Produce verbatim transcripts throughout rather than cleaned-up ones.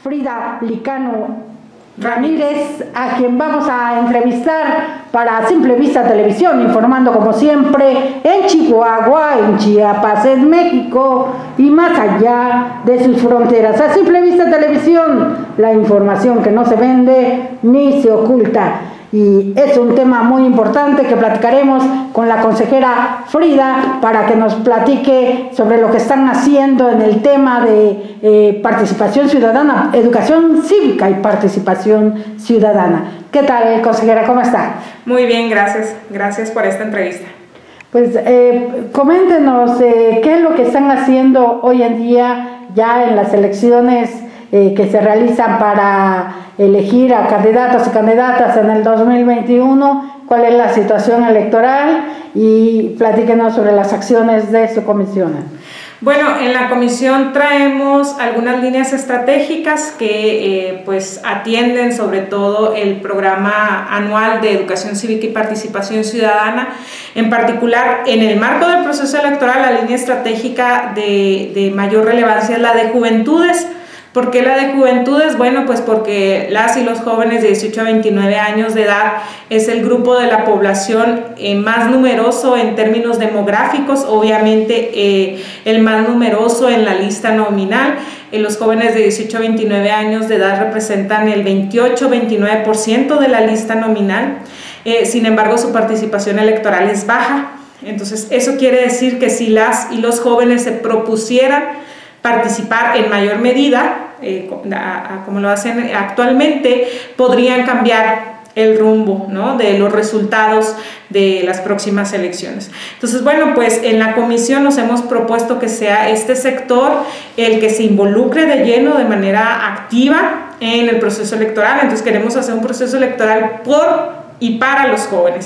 Frida Licano Ramírez, a quien vamos a entrevistar para Simple Vista Televisión, informando como siempre en Chihuahua, en Chiapas, en México y más allá de sus fronteras. A Simple Vista Televisión, la información que no se vende ni se oculta. Y es un tema muy importante que platicaremos con la consejera Frida para que nos platique sobre lo que están haciendo en el tema de eh, participación ciudadana, educación cívica y participación ciudadana. ¿Qué tal, consejera? ¿Cómo está? Muy bien, gracias. Gracias por esta entrevista. Pues eh, coméntenos eh, qué es lo que están haciendo hoy en día ya en las elecciones eh, que se realizan para elegir a candidatos y candidatas en el dos mil veintiuno, cuál es la situación electoral y platíquenos sobre las acciones de su comisión. Bueno, en la comisión traemos algunas líneas estratégicas que eh, pues atienden sobre todo el programa anual de educación cívica y participación ciudadana. En particular, en el marco del proceso electoral, la línea estratégica de, de mayor relevancia es la de juventudes. ¿Por qué la de juventudes? Bueno, pues porque las y los jóvenes de dieciocho a veintinueve años de edad es el grupo de la población eh, más numeroso en términos demográficos, obviamente eh, el más numeroso en la lista nominal. Eh, los jóvenes de dieciocho a veintinueve años de edad representan el veintiocho a veintinueve por ciento de la lista nominal, eh, sin embargo su participación electoral es baja. Entonces eso quiere decir que si las y los jóvenes se propusieran participar en mayor medida, eh, a, a, como lo hacen actualmente, podrían cambiar el rumbo, ¿no?, de los resultados de las próximas elecciones. Entonces, bueno, pues en la comisión nos hemos propuesto que sea este sector el que se involucre de lleno, de manera activa en el proceso electoral. Entonces queremos hacer un proceso electoral por y para los jóvenes.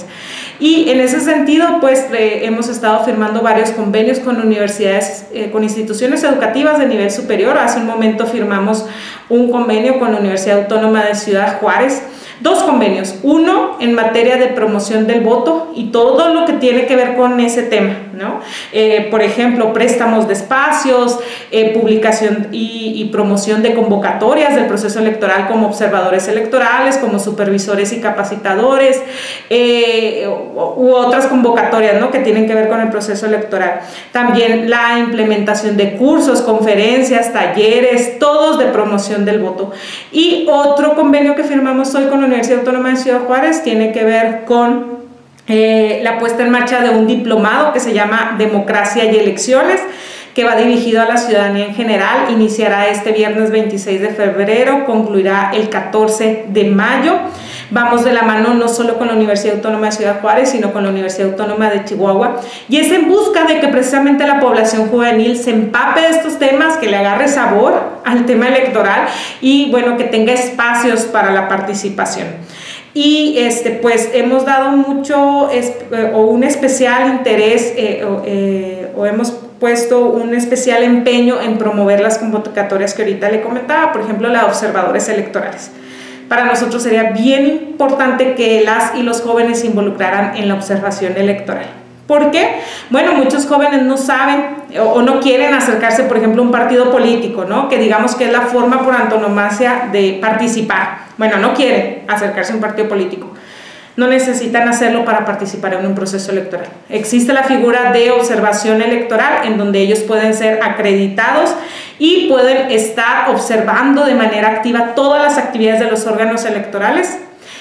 Y en ese sentido, pues eh, hemos estado firmando varios convenios con universidades, eh, con instituciones educativas de nivel superior. Hace un momento firmamos un convenio con la Universidad Autónoma de Ciudad Juárez. Dos convenios, uno en materia de promoción del voto y todo lo que tiene que ver con ese tema, ¿no? Eh, por ejemplo, préstamos de espacios, eh, publicación y, y promoción de convocatorias del proceso electoral como observadores electorales, como supervisores y capacitadores, eh, u otras convocatorias, ¿no?, que tienen que ver con el proceso electoral. También la implementación de cursos, conferencias, talleres, todos de promoción del voto. Y otro convenio que firmamos hoy con la Universidad Autónoma de Ciudad Juárez tiene que ver con eh, la puesta en marcha de un diplomado que se llama Democracia y Elecciones, que va dirigido a la ciudadanía en general. Iniciará este viernes veintiséis de febrero, concluirá el catorce de mayo. Vamos de la mano no solo con la Universidad Autónoma de Ciudad Juárez, sino con la Universidad Autónoma de Chihuahua, y es en busca de que precisamente la población juvenil se empape de estos temas, que le agarre sabor al tema electoral y, bueno, que tenga espacios para la participación. Y este, pues hemos dado mucho eh, o un especial interés eh, o, eh, o hemos puesto un especial empeño en promover las convocatorias que ahorita le comentaba, por ejemplo, la de observadores electorales. Para nosotros sería bien importante que las y los jóvenes se involucraran en la observación electoral. ¿Por qué? Bueno, muchos jóvenes no saben o, o no quieren acercarse, por ejemplo, a un partido político, ¿no?, que digamos que es la forma por antonomasia de participar. Bueno, no quieren acercarse a un partido político. No necesitan hacerlo para participar en un proceso electoral. Existe la figura de observación electoral en donde ellos pueden ser acreditados y pueden estar observando de manera activa todas las actividades de los órganos electorales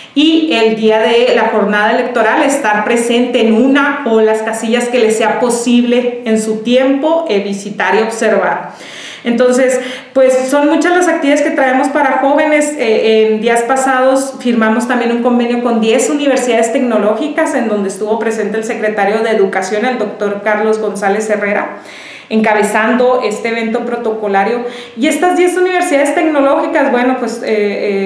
y el día de la jornada electoral estar presente en una o las casillas que les sea posible en su tiempo eh, visitar y observar. Entonces, pues son muchas las actividades que traemos para jóvenes. Eh, en días pasados firmamos también un convenio con diez universidades tecnológicas en donde estuvo presente el secretario de Educación, el doctor Carlos González Herrera, encabezando este evento protocolario. Y estas diez universidades tecnológicas, bueno, pues eh,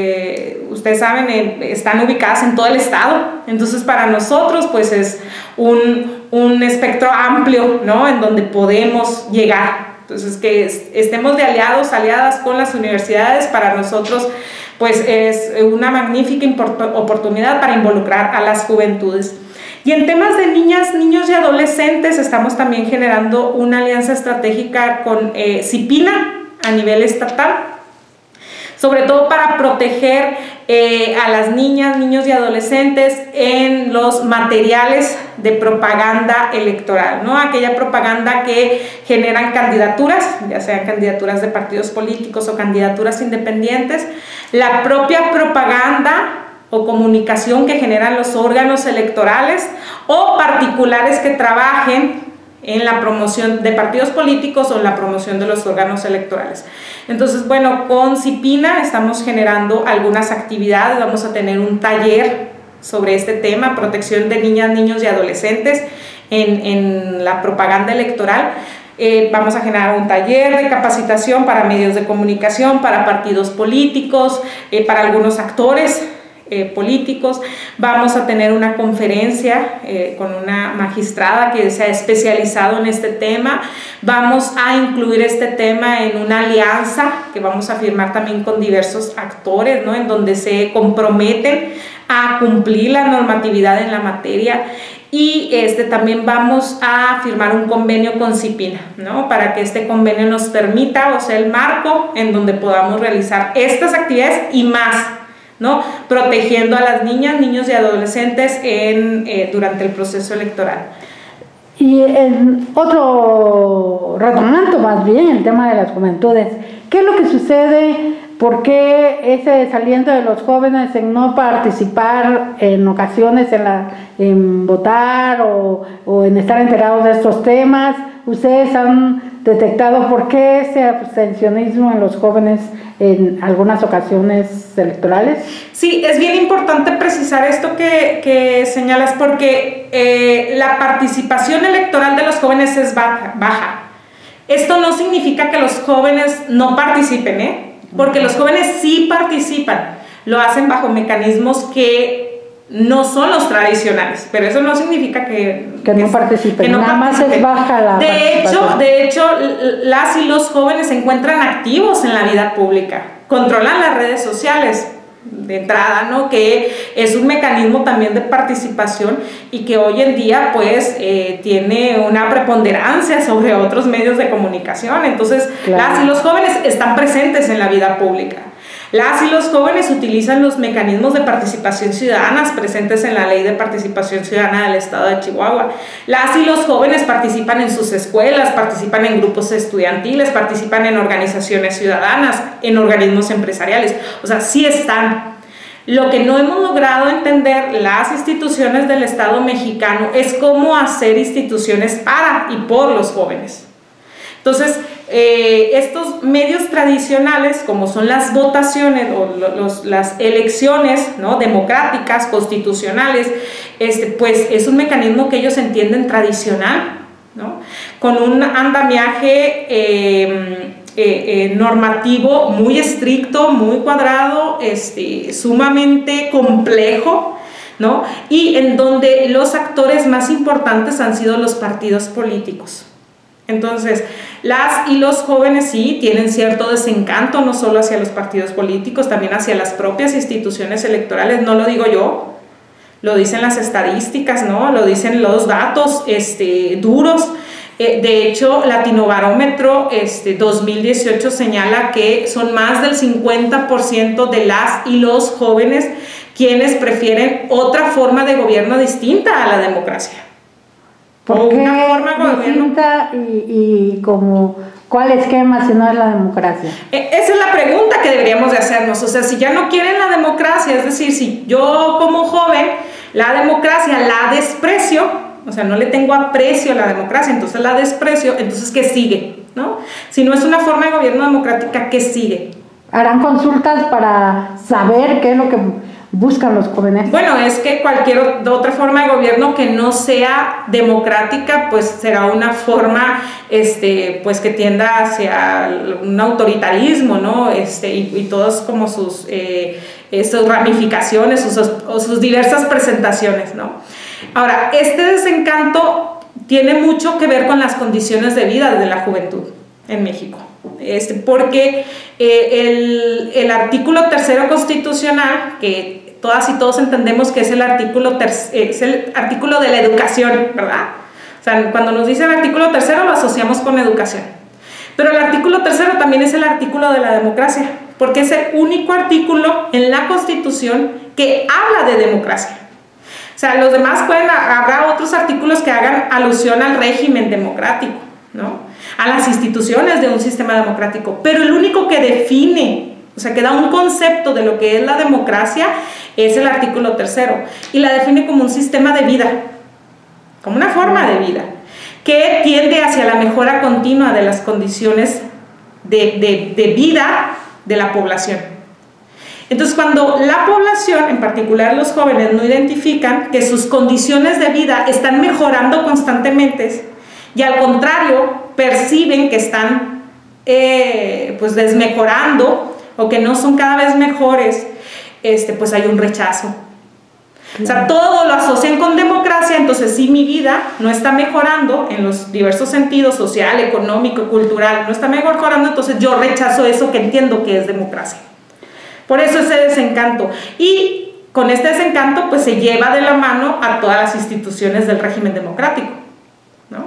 eh, ustedes saben, eh, están ubicadas en todo el estado. Entonces, para nosotros, pues es un, un espectro amplio, ¿no?, en donde podemos llegar. Entonces, que estemos de aliados, aliadas con las universidades, para nosotros pues es una magnífica oportunidad para involucrar a las juventudes. Y en temas de niñas, niños y adolescentes, estamos también generando una alianza estratégica con eh, CIPINA a nivel estatal. sobre todo para proteger eh, a las niñas, niños y adolescentes en los materiales de propaganda electoral, ¿no? Aquella propaganda que generan candidaturas, ya sean candidaturas de partidos políticos o candidaturas independientes, la propia propaganda o comunicación que generan los órganos electorales o particulares que trabajen en la promoción de partidos políticos o en la promoción de los órganos electorales. Entonces, bueno, con CIPINA estamos generando algunas actividades, vamos a tener un taller sobre este tema, protección de niñas, niños y adolescentes en, en la propaganda electoral. Eh, vamos a generar un taller de capacitación para medios de comunicación, para partidos políticos, eh, para algunos actores Eh, políticos. Vamos a tener una conferencia eh, con una magistrada que se ha especializado en este tema. Vamos a incluir este tema en una alianza que vamos a firmar también con diversos actores, ¿no? En donde se comprometen a cumplir la normatividad en la materia. Y este, también vamos a firmar un convenio con CIPINA, ¿no? Para que este convenio nos permita, o sea, el marco en donde podamos realizar estas actividades y más, ¿no? Protegiendo a las niñas, niños y adolescentes en, eh, durante el proceso electoral. Y en otro, retomando más bien el tema de las juventudes, ¿qué es lo que sucede? ¿Por qué ese desaliento de los jóvenes en no participar en ocasiones en, la, en votar o, o en estar enterados de estos temas? ¿Ustedes han detectado por qué ese abstencionismo en los jóvenes en algunas ocasiones electorales? Sí, es bien importante precisar esto que, que señalas, porque eh, la participación electoral de los jóvenes es baja, baja. Esto no significa que los jóvenes no participen, ¿eh? Porque los jóvenes sí participan, lo hacen bajo mecanismos que no son los tradicionales, pero eso no significa que, que no participen, que no nada participen. Más es baja la de hecho, de hecho, las y los jóvenes se encuentran activos en la vida pública, controlan las redes sociales de entrada, ¿no? Que es un mecanismo también de participación y que hoy en día pues eh, tiene una preponderancia sobre otros medios de comunicación. Entonces, claro, las y los jóvenes están presentes en la vida pública. Las y los jóvenes utilizan los mecanismos de participación ciudadana presentes en la Ley de Participación Ciudadana del Estado de Chihuahua. Las y los jóvenes participan en sus escuelas, participan en grupos estudiantiles, participan en organizaciones ciudadanas, en organismos empresariales. O sea, sí están. Lo que no hemos logrado entender las instituciones del Estado mexicano es cómo hacer instituciones para y por los jóvenes. Entonces, eh, estos medios tradicionales, como son las votaciones o los, las elecciones, ¿no?, democráticas, constitucionales, este, pues es un mecanismo que ellos entienden tradicional, ¿no?, con un andamiaje eh, eh, eh, normativo muy estricto, muy cuadrado, este, sumamente complejo, ¿no?, y en donde los actores más importantes han sido los partidos políticos. Entonces, las y los jóvenes sí tienen cierto desencanto, no solo hacia los partidos políticos, también hacia las propias instituciones electorales. No lo digo yo, lo dicen las estadísticas, ¿no? Lo dicen los datos este, duros. Eh, de hecho, Latinobarómetro este, dos mil dieciocho señala que son más del cincuenta por ciento de las y los jóvenes quienes prefieren otra forma de gobierno distinta a la democracia. ¿Por qué una forma distinta y, y como cuál esquema si no es la democracia? Esa es la pregunta que deberíamos de hacernos. O sea, si ya no quieren la democracia, es decir, si yo como joven la democracia la desprecio, o sea, no le tengo aprecio a la democracia, entonces la desprecio, entonces ¿qué sigue? ¿No? Si no es una forma de gobierno democrática, ¿qué sigue? ¿Harán consultas para saber qué es lo que buscan los jóvenes? Bueno, es que cualquier otra forma de gobierno que no sea democrática, pues será una forma este, pues que tienda hacia un autoritarismo, ¿no? Este, y, y todas como sus, eh, sus ramificaciones, sus, o sus diversas presentaciones, ¿no? Ahora, este desencanto tiene mucho que ver con las condiciones de vida de la juventud en México. Este, porque eh, el, el artículo tercero constitucional, que todas y todos entendemos que es el artículo, ter, es el artículo de la educación, ¿verdad? O sea, cuando nos dice el artículo tercero lo asociamos con educación. Pero el artículo tercero también es el artículo de la democracia, porque es el único artículo en la Constitución que habla de democracia. O sea, los demás pueden, habrá otros artículos que hagan alusión al régimen democrático, ¿no? A las instituciones de un sistema democrático, pero el único que define, o sea, que da un concepto de lo que es la democracia, es el artículo tercero, y la define como un sistema de vida, como una forma de vida, que tiende hacia la mejora continua de las condiciones de, de, de vida de la población. Entonces, cuando la población, en particular los jóvenes, no identifican que sus condiciones de vida están mejorando constantemente y al contrario perciben que están eh, pues desmejorando o que no son cada vez mejores, este, pues hay un rechazo. O sea, todo lo asocian con democracia, entonces si mi vida no está mejorando en los diversos sentidos, social, económico, cultural, no está mejorando, entonces yo rechazo eso que entiendo que es democracia. Por eso ese desencanto. Y con este desencanto pues se lleva de la mano a todas las instituciones del régimen democrático, ¿no?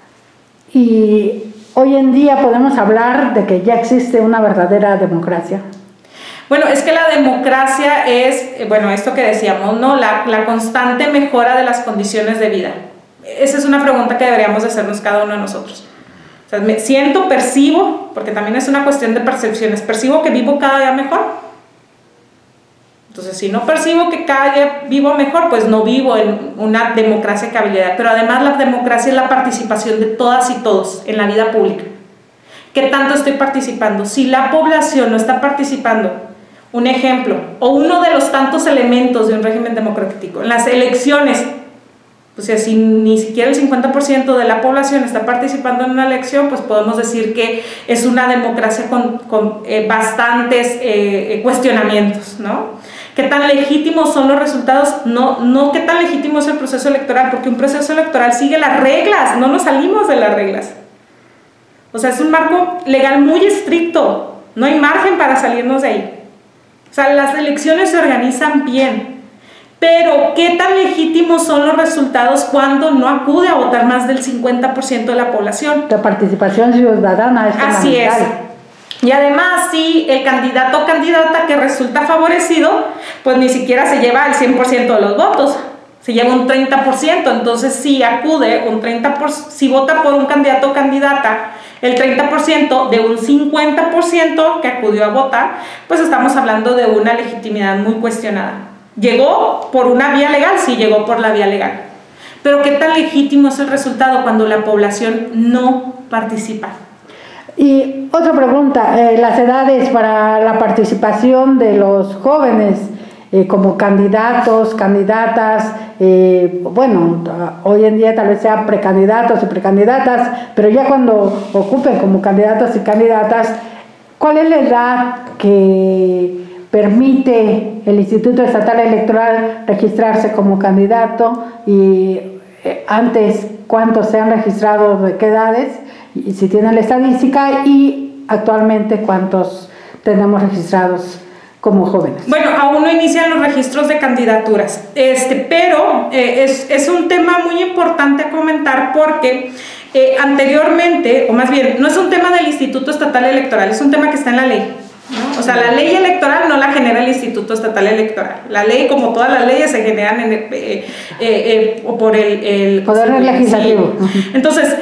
Y hoy en día podemos hablar de que ya existe una verdadera democracia. Bueno, es que la democracia es, bueno, esto que decíamos, ¿no? La, la constante mejora de las condiciones de vida. Esa es una pregunta que deberíamos de hacernos cada uno de nosotros. O sea, me siento, percibo, porque también es una cuestión de percepciones, percibo que vivo cada día mejor. Entonces, si no percibo que cada día vivo mejor, pues no vivo en una democracia de cabalidad. Pero además la democracia es la participación de todas y todos en la vida pública. ¿Qué tanto estoy participando? Si la población no está participando, un ejemplo, o uno de los tantos elementos de un régimen democrático, en las elecciones, pues si ni siquiera el cincuenta por ciento de la población está participando en una elección, pues podemos decir que es una democracia con, con eh, bastantes eh, cuestionamientos, ¿no? ¿Qué tan legítimos son los resultados? No, no qué tan legítimo es el proceso electoral, porque un proceso electoral sigue las reglas, no nos salimos de las reglas. O sea, es un marco legal muy estricto, no hay margen para salirnos de ahí. O sea, las elecciones se organizan bien, pero ¿qué tan legítimos son los resultados cuando no acude a votar más del cincuenta por ciento de la población? La participación ciudadana es fundamental. Así es. Y además, si el candidato o candidata que resulta favorecido, pues ni siquiera se lleva el cien por ciento de los votos, se lleva un treinta por ciento, entonces si acude un treinta por ciento, si vota por un candidato o candidata, el treinta por ciento de un cincuenta por ciento que acudió a votar, pues estamos hablando de una legitimidad muy cuestionada. ¿Llegó por una vía legal? Sí, llegó por la vía legal. Pero ¿qué tan legítimo es el resultado cuando la población no participa? Y otra pregunta, eh, las edades para la participación de los jóvenes eh, como candidatos, candidatas, eh, bueno, hoy en día tal vez sean precandidatos y precandidatas, pero ya cuando ocupen como candidatos y candidatas, ¿cuál es la edad que permite el Instituto Estatal Electoral registrarse como candidato? Y eh, antes, ¿cuántos se han registrado, de qué edades? Y si tienen la estadística, y actualmente cuántos tenemos registrados como jóvenes. Bueno, aún no inician los registros de candidaturas, este, pero eh, es, es un tema muy importante a comentar porque eh, anteriormente, o más bien, no es un tema del Instituto Estatal Electoral, es un tema que está en la ley, ¿no? O sea, la ley electoral no la genera el Instituto Estatal Electoral. La ley, como todas las leyes, se generan en el, eh, eh, eh, por el, el Poder el, Legislativo. Sí. Entonces,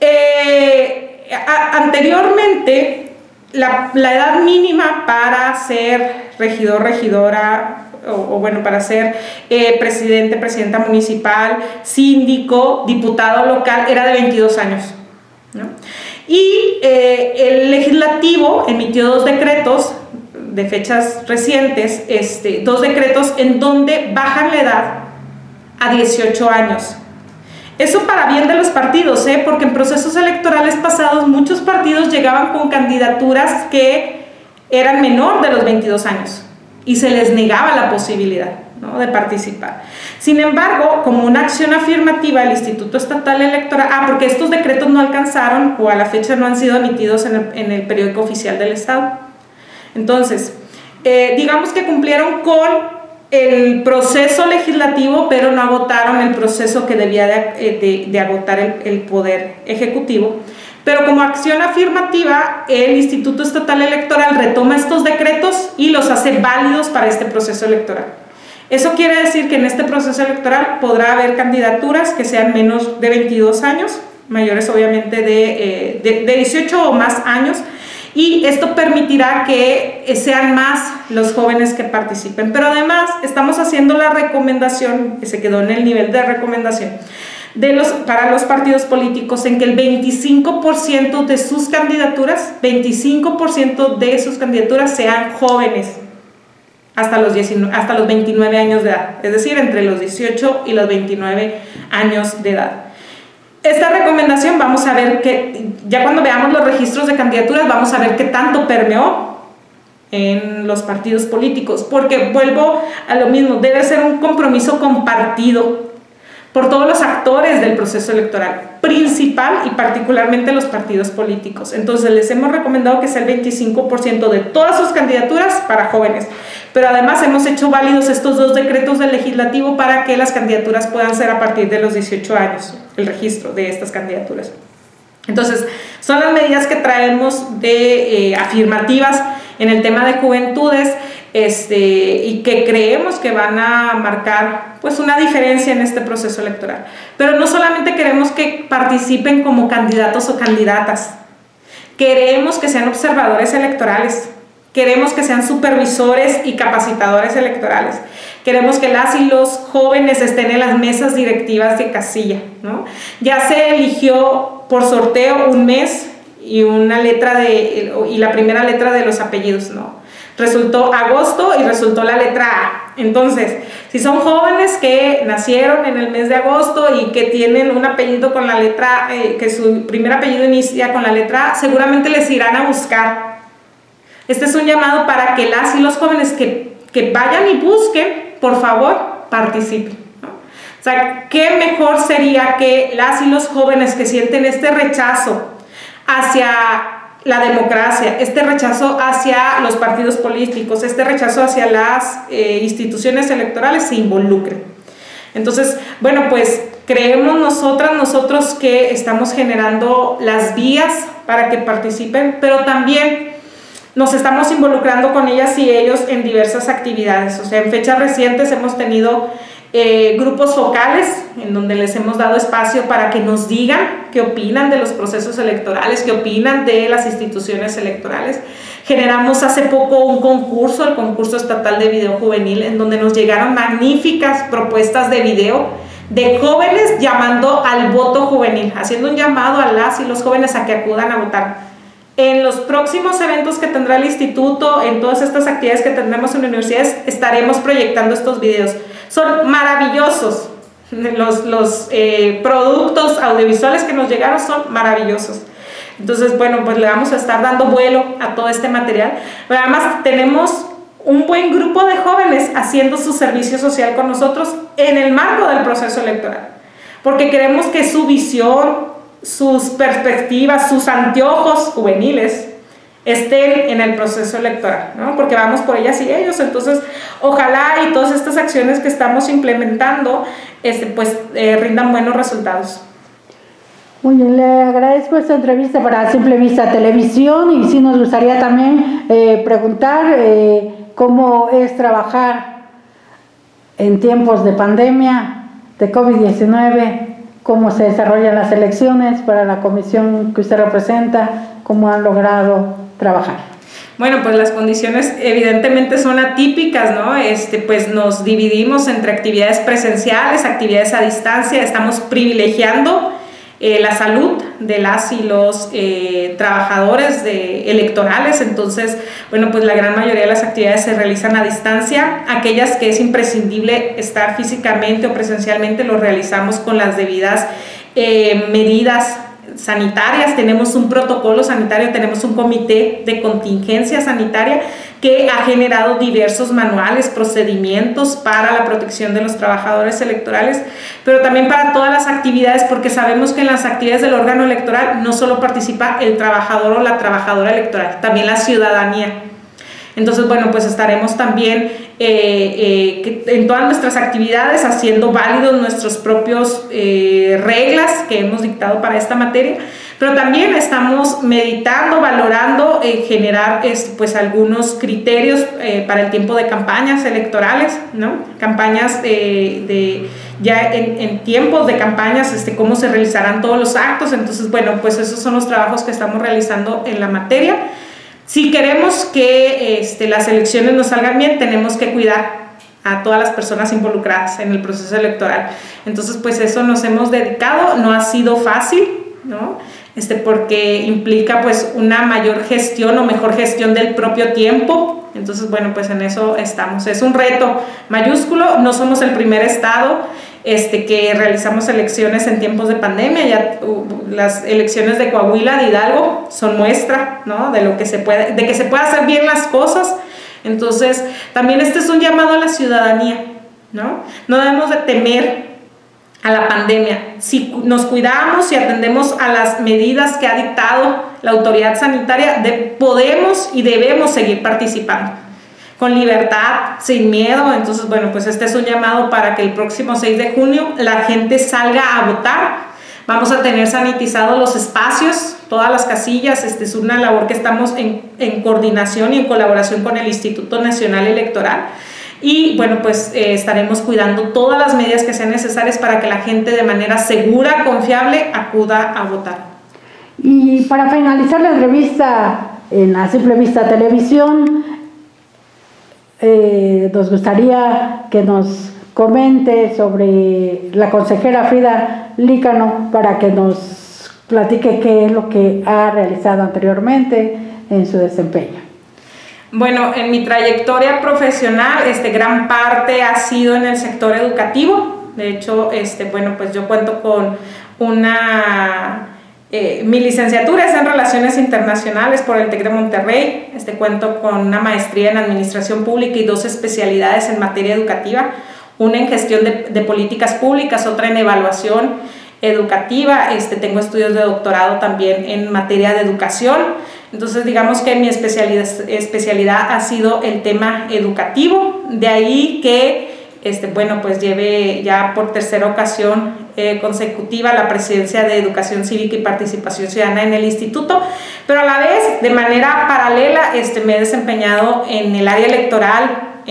eh, a, anteriormente, La, la edad mínima para ser regidor, regidora, o, o bueno, para ser eh, presidente, presidenta municipal, síndico, diputado local, era de veintidós años, ¿no? Y eh, el legislativo emitió dos decretos de fechas recientes, este, dos decretos en donde bajan la edad a dieciocho años. Eso para bien de los partidos, ¿eh? Porque en procesos electorales pasados muchos partidos llegaban con candidaturas que eran menor de los veintidós años y se les negaba la posibilidad, ¿no?, de participar. Sin embargo, como una acción afirmativa, el Instituto Estatal Electoral, ah, porque estos decretos no alcanzaron o a la fecha no han sido emitidos en el, en el periódico oficial del Estado. Entonces, eh, digamos que cumplieron con el proceso legislativo, pero no agotaron el proceso que debía de, de, de agotar el, el Poder Ejecutivo, Pero como acción afirmativa, el Instituto Estatal Electoral retoma estos decretos y los hace válidos para este proceso electoral. Eso quiere decir que en este proceso electoral podrá haber candidaturas que sean menos de veintidós años, mayores obviamente de, eh, de, de dieciocho o más años, y esto permitirá que sean más los jóvenes que participen. Pero además estamos haciendo la recomendación, que se quedó en el nivel de recomendación, de los, para los partidos políticos, en que el veinticinco por ciento de sus candidaturas, veinticinco por ciento de sus candidaturas sean jóvenes, hasta los, diecinueve, hasta los veintinueve años de edad, es decir, entre los dieciocho y los veintinueve años de edad. Esta recomendación vamos a ver que, ya cuando veamos los registros de candidaturas, vamos a ver qué tanto permeó en los partidos políticos, porque vuelvo a lo mismo, debe ser un compromiso compartido por todos los actores del proceso electoral, principal y particularmente los partidos políticos. Entonces les hemos recomendado que sea el veinticinco por ciento de todas sus candidaturas para jóvenes, pero además hemos hecho válidos estos dos decretos del legislativo para que las candidaturas puedan ser a partir de los dieciocho años, el registro de estas candidaturas. Entonces, son las medidas que traemos de eh, afirmativas en el tema de juventudes, este, y que creemos que van a marcar pues una diferencia en este proceso electoral. Pero no solamente queremos que participen como candidatos o candidatas, queremos que sean observadores electorales, queremos que sean supervisores y capacitadores electorales, queremos que las y los jóvenes estén en las mesas directivas de casilla, ¿no? Ya se eligió por sorteo un mes y una letra de, y la primera letra de los apellidos, ¿no? Resultó agosto y resultó la letra A. Entonces, si son jóvenes que nacieron en el mes de agosto y que tienen un apellido con la letra, eh, que su primer apellido inicia con la letra A, seguramente les irán a buscar. Este es un llamado para que las y los jóvenes que, que vayan y busquen, por favor, participen, ¿no? O sea, ¿qué mejor sería que las y los jóvenes que sienten este rechazo hacia la democracia, este rechazo hacia los partidos políticos, este rechazo hacia las eh, instituciones electorales se involucren? Entonces, bueno, pues creemos nosotras, nosotros que estamos generando las vías para que participen, pero también nos estamos involucrando con ellas y ellos en diversas actividades. O sea, en fechas recientes hemos tenido eh, grupos focales en donde les hemos dado espacio para que nos digan qué opinan de los procesos electorales, qué opinan de las instituciones electorales. Generamos hace poco un concurso, el concurso estatal de video juvenil, en donde nos llegaron magníficas propuestas de video de jóvenes llamando al voto juvenil, haciendo un llamado a las y los jóvenes a que acudan a votar. En los próximos eventos que tendrá el instituto, en todas estas actividades que tendremos en universidades, estaremos proyectando estos videos. Son maravillosos. Los, los eh, productos audiovisuales que nos llegaron son maravillosos. Entonces, bueno, pues le vamos a estar dando vuelo a todo este material. Pero además tenemos un buen grupo de jóvenes haciendo su servicio social con nosotros en el marco del proceso electoral. Porque queremos que su visión, sus perspectivas, sus anteojos juveniles estén en el proceso electoral, ¿no? Porque vamos por ellas y ellos. Entonces, ojalá y todas estas acciones que estamos implementando este, pues, eh, rindan buenos resultados. Muy bien, le agradezco esta entrevista para Simple Vista Televisión, y sí nos gustaría también eh, preguntar eh, cómo es trabajar en tiempos de pandemia, de COVID diecinueve, cómo se desarrollan las elecciones para la comisión que usted representa, cómo han logrado trabajar. Bueno, pues las condiciones evidentemente son atípicas, ¿no? Este, pues nos dividimos entre actividades presenciales, actividades a distancia, estamos privilegiando eh, la salud de las y los eh, trabajadores de, electorales. Entonces, bueno, pues la gran mayoría de las actividades se realizan a distancia. Aquellas que es imprescindible estar físicamente o presencialmente lo realizamos con las debidas eh, medidas sanitarias. Tenemos un protocolo sanitario, tenemos un comité de contingencia sanitaria que ha generado diversos manuales, procedimientos para la protección de los trabajadores electorales, pero también para todas las actividades, porque sabemos que en las actividades del órgano electoral no solo participa el trabajador o la trabajadora electoral, también la ciudadanía. Entonces, bueno, pues estaremos también eh, eh, en todas nuestras actividades haciendo válidos nuestros propios eh, reglas que hemos dictado para esta materia, Pero también estamos meditando, valorando eh, generar es, pues algunos criterios eh, para el tiempo de campañas electorales, ¿no? Campañas de, de ya en, en tiempos de campañas, este, cómo se realizarán todos los actos. Entonces, bueno, pues esos son los trabajos que estamos realizando en la materia. Si queremos que este, las elecciones nos salgan bien, tenemos que cuidar a todas las personas involucradas en el proceso electoral. Entonces, pues eso nos hemos dedicado. No ha sido fácil, ¿no? Este, porque implica pues una mayor gestión o mejor gestión del propio tiempo. Entonces, bueno, pues en eso estamos. Es un reto mayúsculo. No somos el primer estado este, que realizamos elecciones en tiempos de pandemia. Ya uh, las elecciones de Coahuila, de Hidalgo, son muestra, ¿no? De lo que se puede, de que se puede hacer bien las cosas. Entonces, también este es un llamado a la ciudadanía, ¿no? No debemos de temer a la pandemia. Si nos cuidamos y atendemos a las medidas que ha dictado la autoridad sanitaria, de, podemos y debemos seguir participando con libertad, sin miedo. Entonces, bueno, pues este es un llamado para que el próximo seis de junio la gente salga a votar. Vamos a tener sanitizados los espacios, todas las casillas. Este es una labor que estamos en, en coordinación y en colaboración con el Instituto Nacional Electoral. Y bueno, pues eh, estaremos cuidando todas las medidas que sean necesarias para que la gente de manera segura, confiable, acuda a votar. Y para finalizar la entrevista en A Simple Vista Televisión, eh, nos gustaría que nos comente sobre la consejera Frida Lícano, para que nos platique qué es lo que ha realizado anteriormente en su desempeño. Bueno, en mi trayectoria profesional, este, gran parte ha sido en el sector educativo. De hecho, este, bueno, pues yo cuento con una... Eh, mi licenciatura es en Relaciones Internacionales por el TEC de Monterrey. Este, cuento con una maestría en Administración Pública y dos especialidades en materia educativa. Una en Gestión de, de Políticas Públicas, otra en Evaluación Educativa. Este, tengo estudios de doctorado también en materia de educación. Entonces, digamos que mi especialidad, especialidad ha sido el tema educativo. De ahí que, este, bueno, pues lleve ya por tercera ocasión eh, consecutiva la presidencia de Educación Cívica y Participación Ciudadana en el instituto, pero a la vez, de manera paralela, este, me he desempeñado en el área electoral,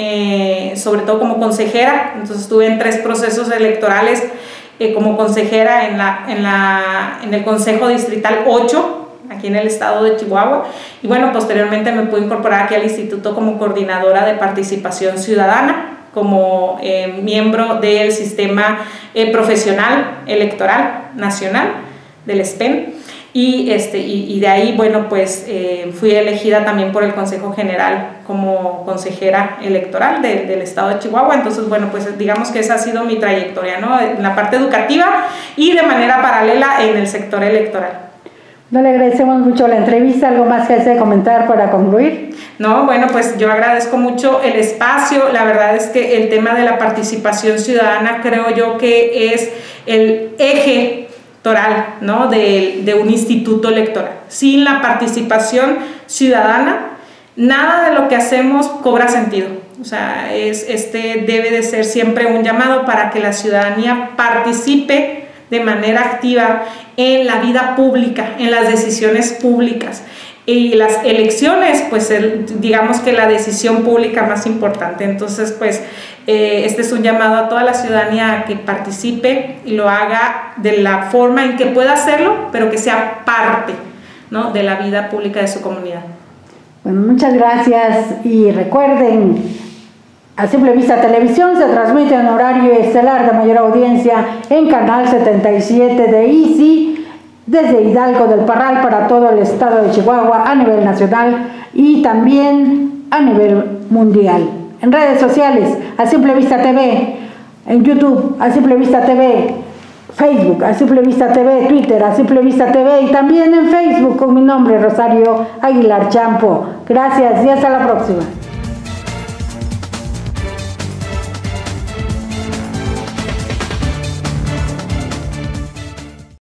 eh, sobre todo como consejera. Entonces, estuve en tres procesos electorales eh, como consejera en, la, en, la, en el Consejo Distrital ocho, aquí en el estado de Chihuahua, y bueno, posteriormente me pude incorporar aquí al instituto como coordinadora de participación ciudadana, como eh, miembro del sistema eh, profesional electoral nacional del S P E N, y, este, y, y de ahí, bueno, pues eh, fui elegida también por el Consejo General como consejera electoral de, del estado de Chihuahua. Entonces, bueno, pues digamos que esa ha sido mi trayectoria, ¿no? En la parte educativa y de manera paralela en el sector electoral. No, le agradecemos mucho la entrevista. ¿Algo más que desee comentar para concluir? No, bueno, pues yo agradezco mucho el espacio. La verdad es que el tema de la participación ciudadana creo yo que es el eje toral, ¿no? de, de un instituto electoral. Sin la participación ciudadana, nada de lo que hacemos cobra sentido. O sea, es, este debe de ser siempre un llamado para que la ciudadanía participe de manera activa en la vida pública, en las decisiones públicas. Y las elecciones, pues el, digamos que la decisión pública más importante. Entonces, pues eh, este es un llamado a toda la ciudadanía a que participe y lo haga de la forma en que pueda hacerlo, pero que sea parte, ¿no? de la vida pública de su comunidad. Bueno, muchas gracias, y recuerden, A Simple Vista Televisión se transmite en horario estelar de mayor audiencia en Canal setenta y siete de Easy, desde Hidalgo del Parral para todo el estado de Chihuahua a nivel nacional y también a nivel mundial. En redes sociales, A Simple Vista T V, en YouTube, A Simple Vista T V, Facebook, A Simple Vista T V, Twitter, A Simple Vista T V, y también en Facebook con mi nombre, Rosario Aguilar Champo. Gracias y hasta la próxima.